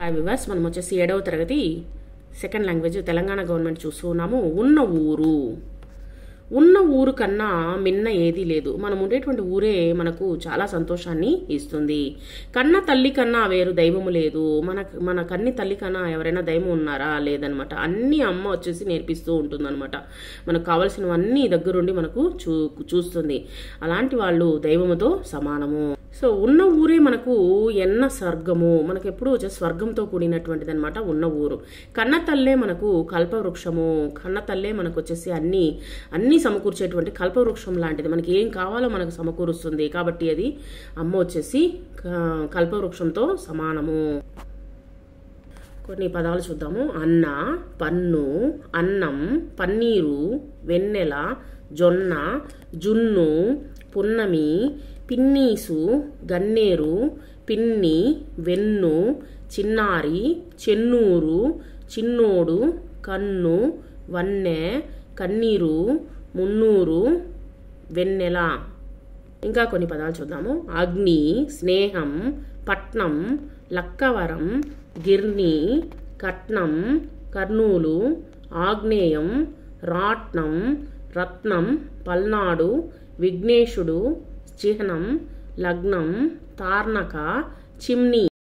Hi viewers, మనం వచ్చేసి 7వ తరగతి సెకండ్ లాంగ్వేజ్ తెలంగాణ గవర్నమెంట్ చూస్తున్నాము. ఉన్న ఊరు కన్నా మిన్న ఏదీ లేదు. మనం ఉండేటువంటి ఊరే మనకు చాలా సంతోషాన్ని ఇస్తుంది. కన్న తల్లి కన్నా వేరు దైవము లేదు. మన కన్ని తల్లి కన్నా ఎవరైనా దైవం ఉన్నారా? లేదనమాట. అన్ని అమ్మ వచ్చేసి నేర్పిస్తూ ఉంటుందన్నమాట. మనకు కావలసినవన్నీ దగ్గరుండి మనకు చూస్తుంది. అలాంటి వాళ్ళు దైవముతో సమానము. సో ఉన్న ఊరే మనకు ఎన్న స్వర్గము. మనకు ఎప్పుడు వచ్చే స్వర్గంతో కూడినటువంటిది అనమాట ఉన్న ఊరు. కన్న తల్లే మనకు కల్పవృక్షము. కన్న తల్లే మనకు వచ్చేసి అన్ని సమకూర్చేటువంటి కల్పవృక్షం లాంటిది. మనకి ఏం కావాలో మనకు సమకూరుస్తుంది. కాబట్టి అది అమ్మ వచ్చేసి కల్పవృక్షంతో సమానము. కొన్ని పదాలు చూద్దాము. అన్న, పన్ను, అన్నం, పన్నీరు, వెన్నెల, జొన్న, జున్ను, పున్నమి, పిన్నీసు, గన్నేరు, పిన్ని, వెన్ను, చిన్నారి, చెన్నూరు, చిన్నోడు, కన్ను, వన్నె, కన్నీరు, మున్నూరు, వెన్నెల. ఇంకా కొన్ని పదాలు చూద్దాము. అగ్ని, స్నేహం, పట్నం, లక్కవరం, గిర్ని, కట్నం, కర్నూలు, ఆగ్నేయం, రాట్నం, రత్నం, పల్నాడు, విఘ్నేశుడు, చిహ్నం, లగ్నం, తార్నక, చిమ్నీ.